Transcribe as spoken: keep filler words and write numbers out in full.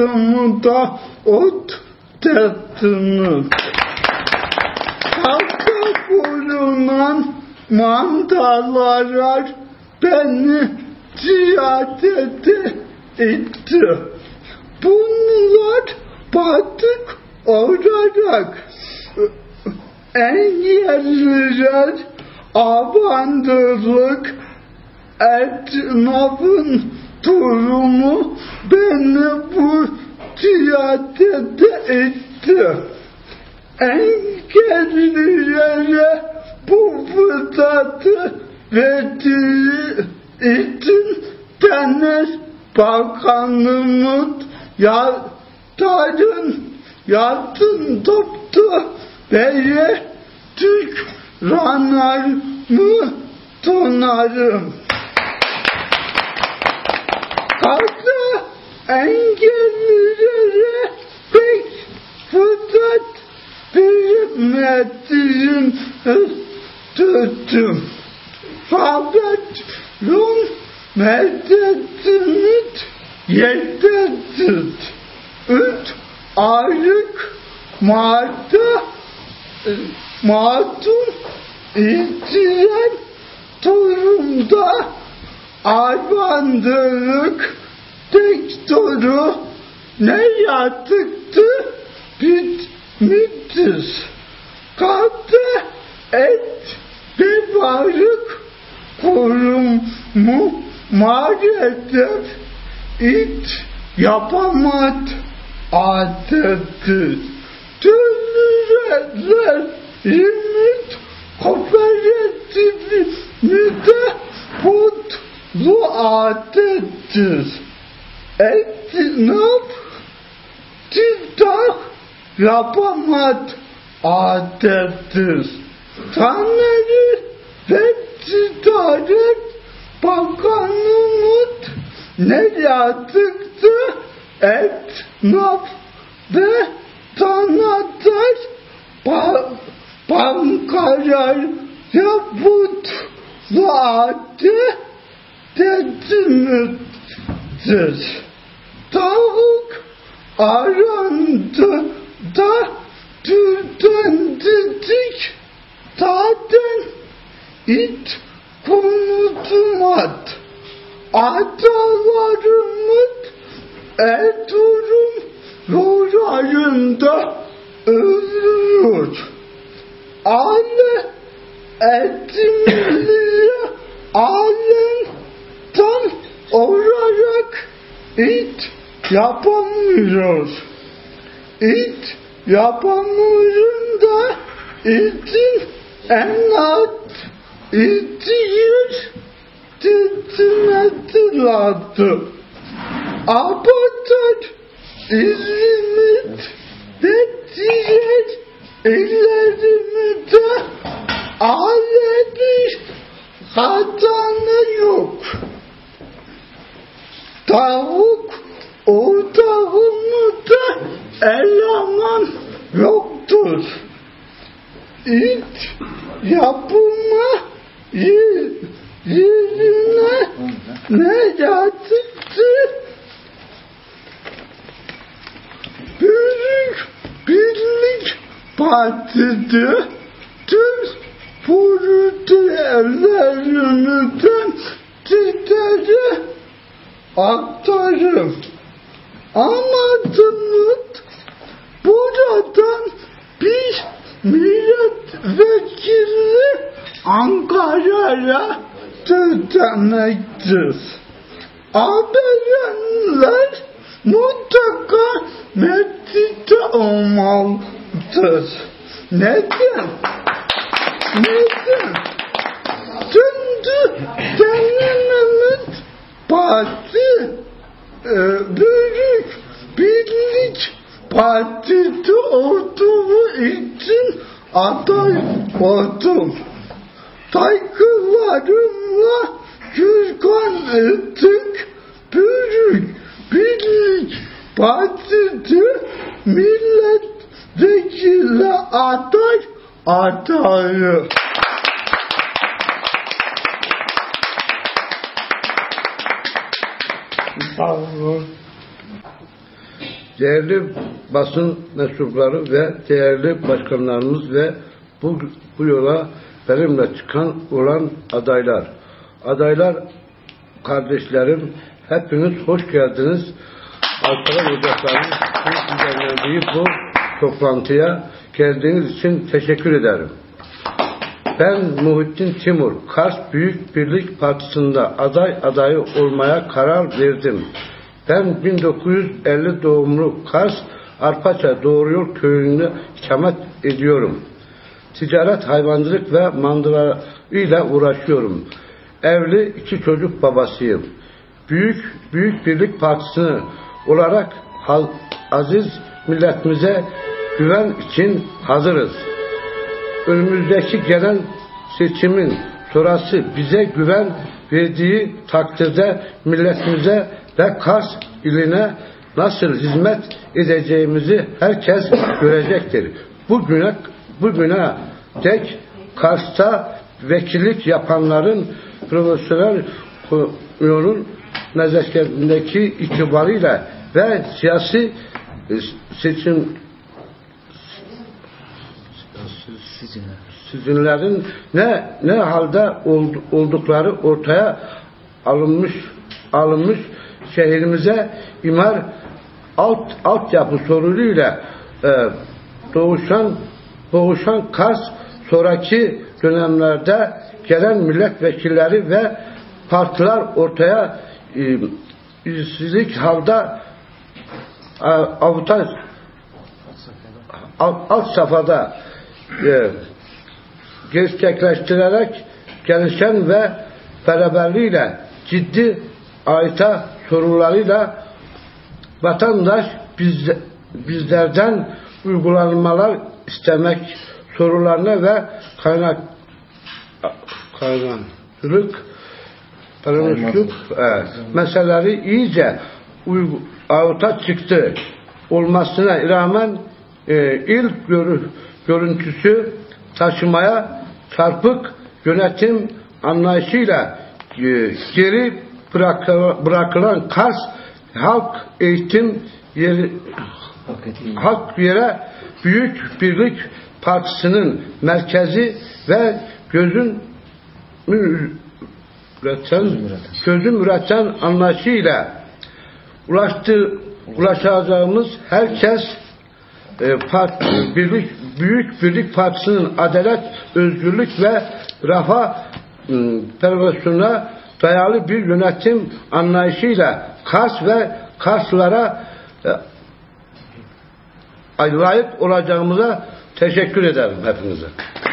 da ot tattınız. Halka bulunan mandalar beni ziyarete etti. Bunlar batık olarak engelliler, avandırlık, esnafın durumu beni bu ziyarete etti. Engellilere bu fırsatı verdiği için Deniz Bakanımız yarın yardım toptu ve Türk ranarımı tonarım. Hatta engellilere pek fırsat vermediğini tuttum. Fakat Rum meddetiniz yetersiz. Üç aylık Mart'ta mağdur itiren durumda hayvancılık sektörü ne yazıktı bitmiştir. Katı et ve varlık kurumu maalesef hiç yapamadı adettir. Türlüler limit kooperatifinde mutlu adettir. Esnaf tiftah yapamadı adettir. Tanrı ve Ticaret Bakanımız ne yazıktı esnaf ve sanatçılar ba bankalar yapıtlı adı teslimdir. Tavuk arandı da tütendik zaten hiç konuşmadı. Atalarımız Erzurum yollarında ölüyor. Aile etimliğe alem tam olarak hiç yapamıyor. Hiç yapamıyorum da için en az iki yüz titmesi lazım. Abatör İzmit ve diğer illerimizde aleti hatanı yok. Tavuk ortağımızda eleman yoktur. İt yapıma yerine ne yazıktır? Büyük Birlik Partisi tüm projelerinden sizlere aktarım. Amacımız buradan bir milletvekili Ankara'ya düzenleyeceğiz. Haberler mutlaka mecliste olmalıdır. Neden? Neden? Çünkü kendimiz parti e, büyük birlik partisi olduğu için aday oldum. Saygılarımla Gürkan Öztürk büyük birlik partisi milletvekili aday adayı. Sağ olun. değerli basın mensupları ve değerli başkanlarımız ve bu, bu yola benimle çıkan olan adaylar. Adaylar kardeşlerim, hepiniz hoş geldiniz. Alkara Ocakları'nın düzenlendiği bu toplantıya geldiğiniz için teşekkür ederim. Ben Muhittin Timur, Kars Büyük Birlik Partisi'nde aday adayı olmaya karar verdim. Ben bin dokuz yüz elli doğumlu Kars Arpaça Doğruyol köyünde ikamet ediyorum. Ticaret, hayvancılık ve mandıra ile uğraşıyorum. Evli, iki çocuk babasıyım. Büyük Büyük Birlik Partisi olarak aziz milletimize güven için hazırız. Önümüzdeki gelen seçimin sonrası bize güven verdiği takdirde milletimize ve Kars iline nasıl hizmet edeceğimizi herkes görecektir. Bugüne, bugüne dek Kars'ta vekillik yapanların profesyonel yolun nezaketindeki itibarıyla ve siyasi seçim sizinlerin ne ne halde oldukları ortaya alınmış alınmış şehrimize imar alt altyapı sorunuyla e, doğuşan doğuşan Kars sonraki dönemlerde gelen milletvekilleri ve partiler ortaya e, işsizlik halde e, avutaj alt, alt safhada e, gerçekleştirerek gelişen ve beraberliğiyle ciddi aita sorularıyla vatandaş biz, bizlerden uygulanmalar istemek sorularına ve kaynak kaynakçılık kaynakçılık evet, meseleleri iyice uygu, avuta çıktı olmasına rağmen e, ilk görü, görüntüsü taşımaya çarpık yönetim anlayışıyla e, geri bırakılan, bırakılan Kars Halk Eğitim yeri, Halk Yere Büyük Birlik Partisi'nin merkezi ve gözün üreten, gözün üreten anlayışıyla ulaştı, ulaşacağımız herkes e, part, birlik, Büyük Birlik Partisi'nin adalet, özgürlük ve refah perversiyonuna dayalı bir yönetim anlayışıyla Kars ve Karslılara e, layık olacağımıza teşekkür ederim hepinize.